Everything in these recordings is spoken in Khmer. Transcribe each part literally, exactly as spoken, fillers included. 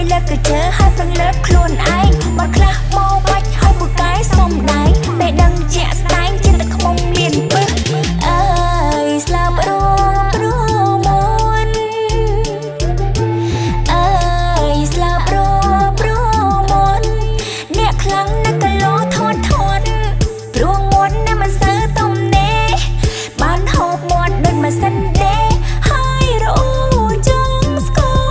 លើកក៏ជើហើយប្រឹងលើកខ្លួនឯងមកខ្លះបោបាច់ហើយពូកែសុំដៃពេលដឹងជាក់ស្ដែងជាតែខ្មុំមានពឹសអើយស្លាប់រងព្រមុនអើយស្លាប់រងព្រមុនអ្នកខ្លាំងណាស់ក៏លោធន់ធន់ព្រោះមុនណាមិនសូវទំនេរបានហូបមាត់ដូចម៉ាស៊ីនដេហើយរអ៊ូចង់ស្គាល់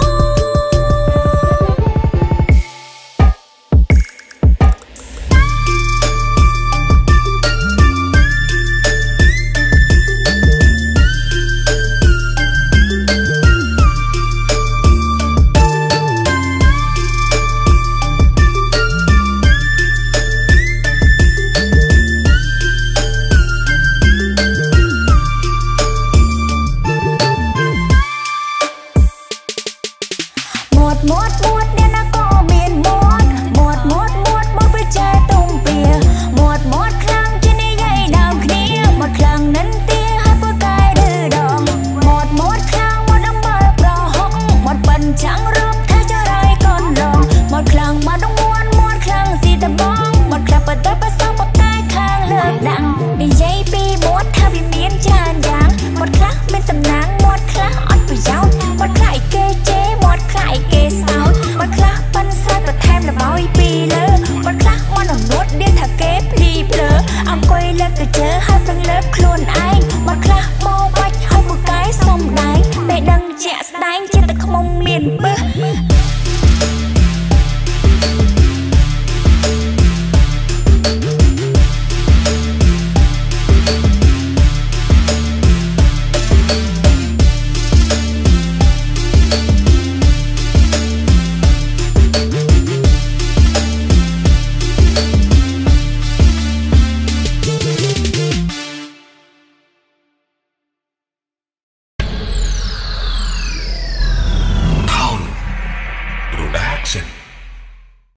មាត់មាត់មាត់អ្នកណាក៏មានមាត់មាត់មាត់មាត់មកប្រចែទុំពៀមាត់មាត់ខ្លាំងជានិយាយដើមគ្នាមាត់ខ្លាំងនិនទាហើយពូកែឌឺដងមាត់មាត់ខ្លាំងមាត់អំបិលប្រហុកមាត់ប៉ិនចាំងរឹបថាចរៃកូនឡងមាត់ខ្លាំងមាត់ដងមាត់មាត់ខ្លាំងស៊ីតបងមាត់ខ្លាំងបដិបសពកែខាងលើកដាំងនិយាយពីមាត់ថាវាមានច្រើនយ៉ាងមាត់ខ្លះមានសំណាងមាត់ខ្លះអត់ប្រយោជន៍មាត់ខ្លះឯគេជេរមាត់ខ្លះឯគេសោតមាត់ខ្លះប៉ិនសាច់បន្ថែមល្បោយពីលើមាត់ខ្លះមាត់អនួតដៀនថាគេភ្លីភ្លើអង្គុយលើកក៏ជើហើយប្រឹងលើកខ្លួនឯងមាត់ខ្លះបោបាច់ហើយពូកែសុំដៃពេលដឹងជាក់ស្ដែងជាតែខ្មុំមានពឹស